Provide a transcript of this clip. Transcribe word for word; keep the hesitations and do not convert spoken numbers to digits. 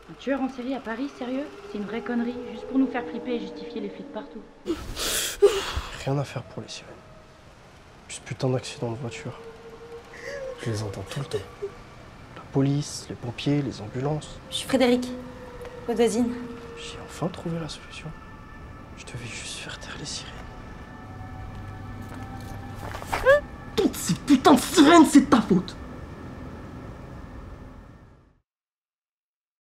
Un tueur en série à Paris, sérieux? C'est une vraie connerie, juste pour nous faire flipper et justifier les flics partout. Rien à faire pour les sirènes. Puis ce putain d'accident de voiture. Je les entends tout le temps. La police, les pompiers, les ambulances. Je suis Frédéric, votre voisine. J'ai enfin trouvé la solution. Je devais juste faire taire les sirènes. Toutes ces putains de sirènes, c'est de ta faute.